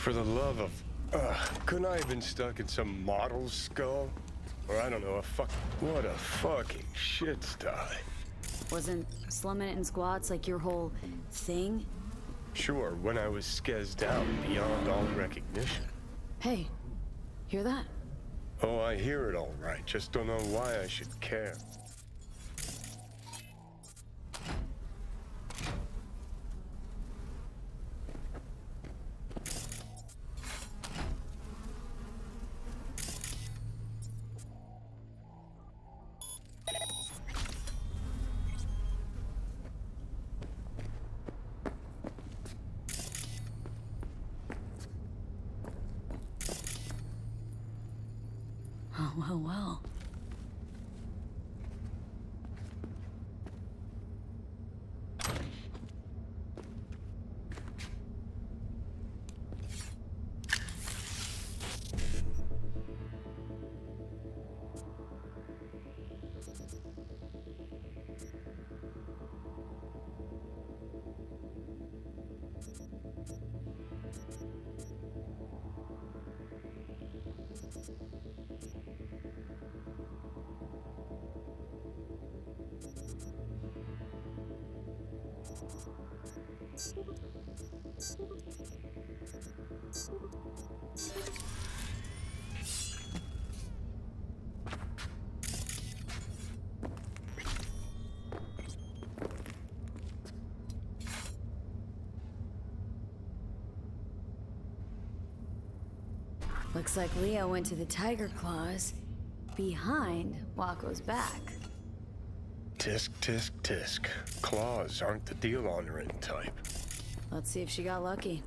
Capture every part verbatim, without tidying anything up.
For the love of... Uh, couldn't I have been stuck in some model's skull? Or I don't know, a fuck... What a fucking shit sty. Wasn't slumming it in squats like your whole thing? Sure, when I was skezzed out beyond all recognition. Hey, hear that? Oh, I hear it all right. Just don't know why I should care. Oh, well, well. Looks like Leo went to the Tiger Claws behind Waco's back. Tisk, tisk, tisk. Claws aren't the deal-honoring type. Let's see if she got lucky.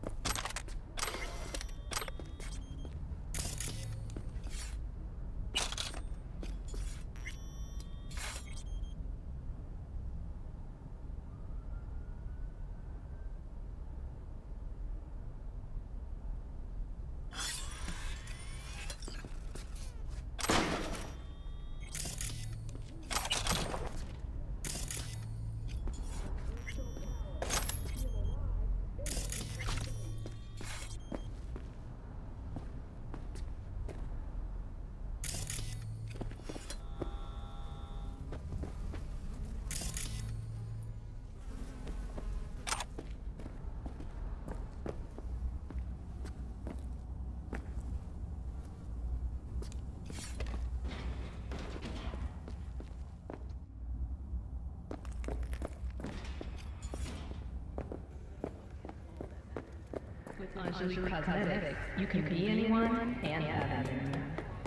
Angelique Cosmetics. You can be anyone and have anyone.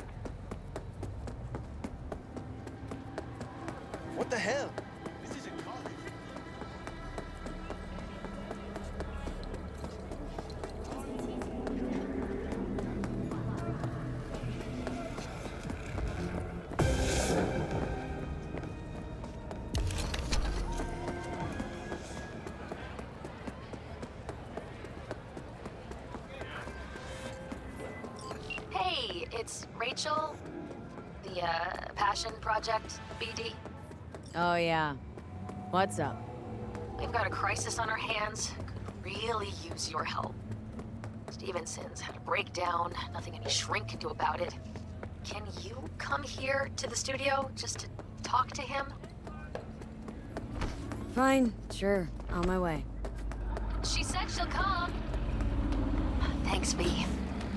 What the hell? This isn't college. Hey, it's Rachel, the uh, Passion Project, B D. Oh, yeah. What's up? We've got a crisis on our hands. Could really use your help. Stevenson's had a breakdown, nothing any shrink can do about it. Can you come here to the studio just to talk to him? Fine, sure. On my way. She said she'll come. Thanks, V.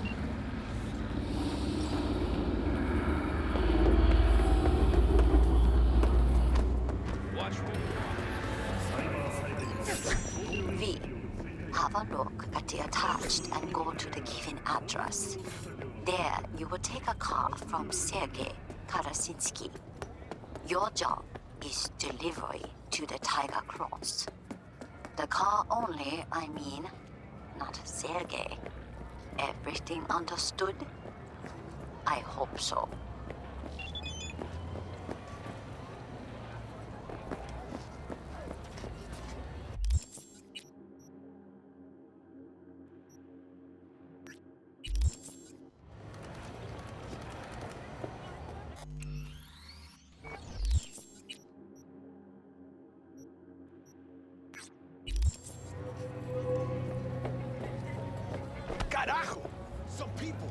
V. Have a look at the attached and go to the given address. There, you will take a car from Sergei Karasinsky. Your job is delivery to the Tiger Claws. The car only, I mean, not Sergei. Everything understood? I hope so. people.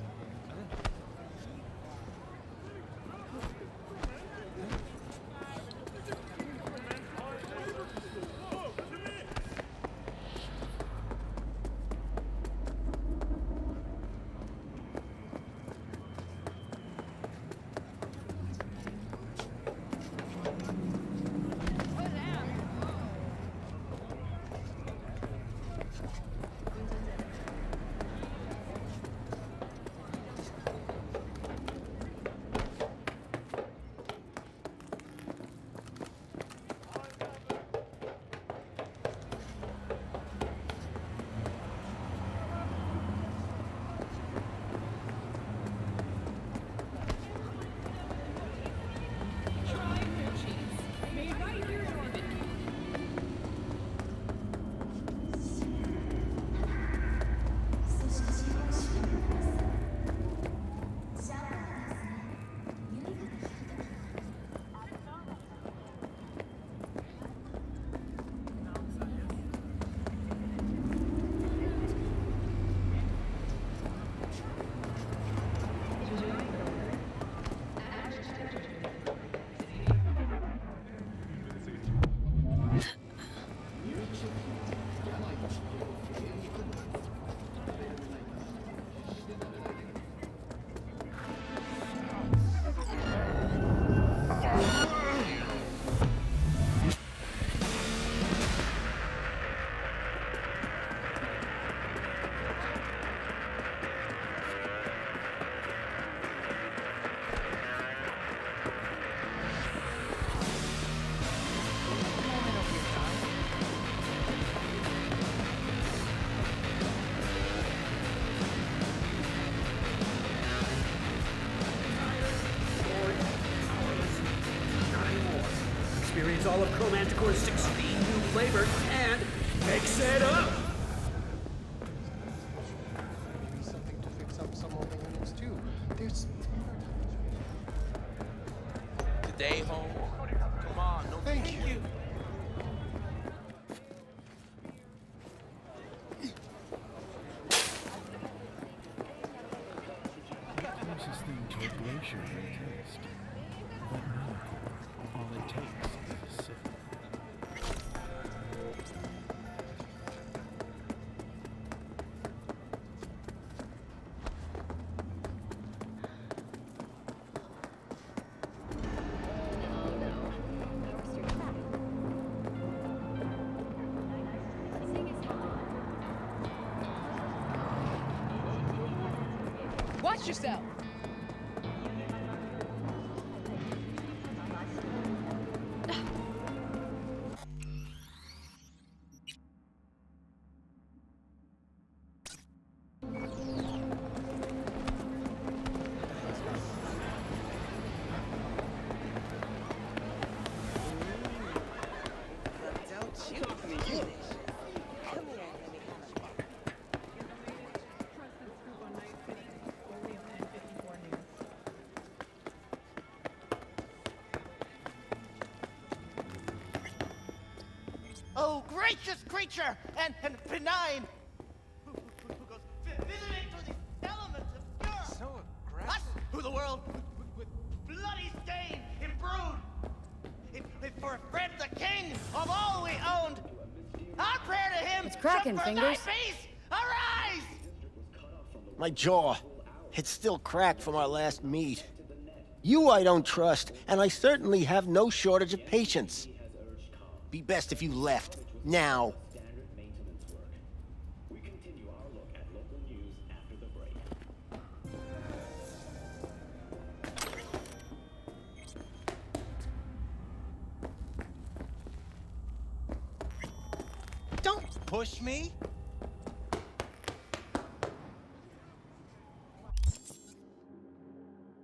Experience all of Chromanticore's sixteen new flavors and mix it up! Maybe something to fix up some old units too. There's... Today, home. Come on, no Thank you. Closest thing to a glacier in taste. But no, all it takes is a sip. Watch yourself! Oh, gracious creature and, and benign, who, who, who goes vi- visiting to the elements of pure. So aggressive. Us, who the world with, with bloody stain imbrued. If, if for a friend the king of all we owned, our prayer to him. It's cracking, shall for Fingers. thy peace arise. My jaw. It's still cracked from our last meet. You I don't trust, and I certainly have no shortage of patience. Be best if you left. Now. Don't push me.